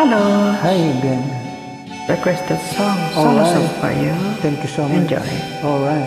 Hello. Hi again. Requested song. All Songs right. of Fire. Thank you so much. Enjoy. All right.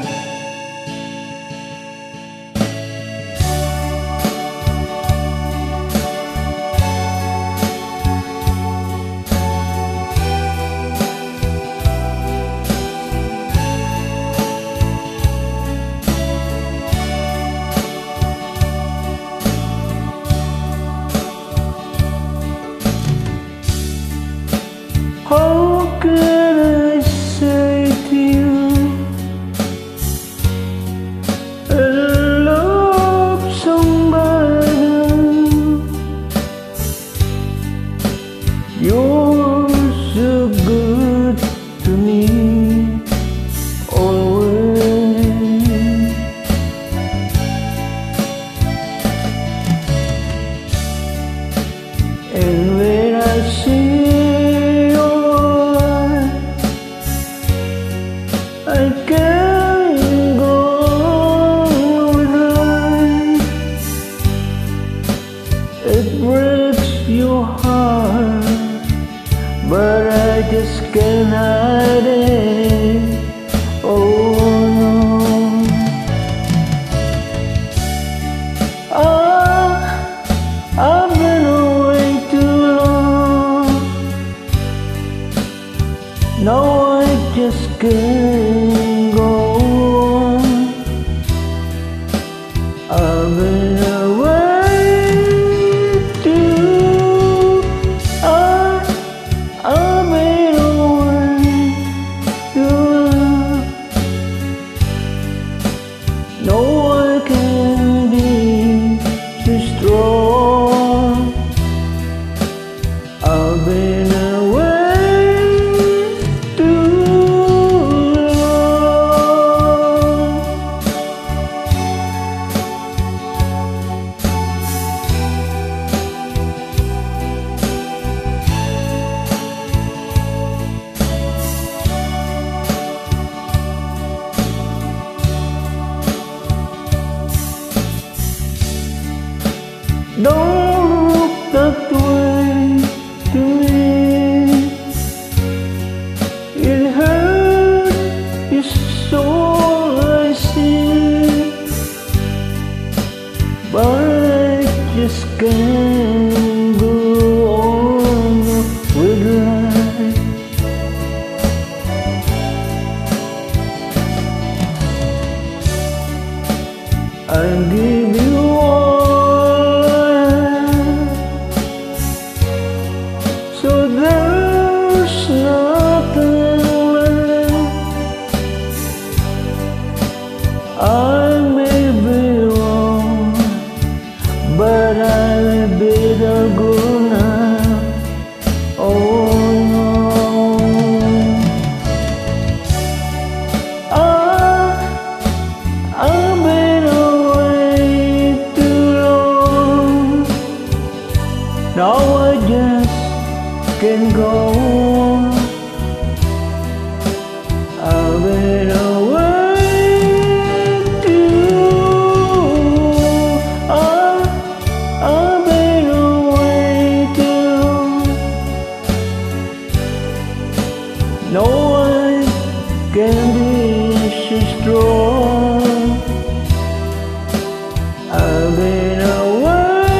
How can I say to you, I love somebody? You're so good to me, always. And when I see I can't go with life. It breaks your heart, but I just can't hide it. Oh no, I've been away too long. Now I just can't go on. I've been away too. I've been away too long. No one can be too strong. I've been away. Don't look that way to me. It hurts, it's all I see. But I just can't go on with life. I give you so there's nothing left. I may be wrong, but I'll be the good now. Oh no, I've been away too long. Now I just can go on. I've been away too. I've been away too. No one can be so strong. I've been away.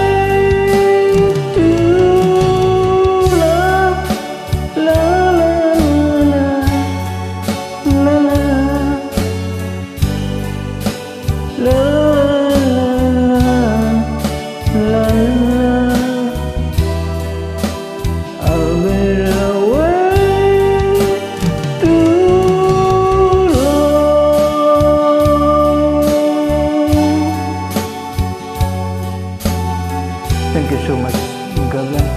I've been away too long. Thank you so much. God bless.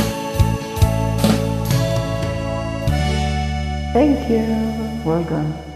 Thank you. Welcome.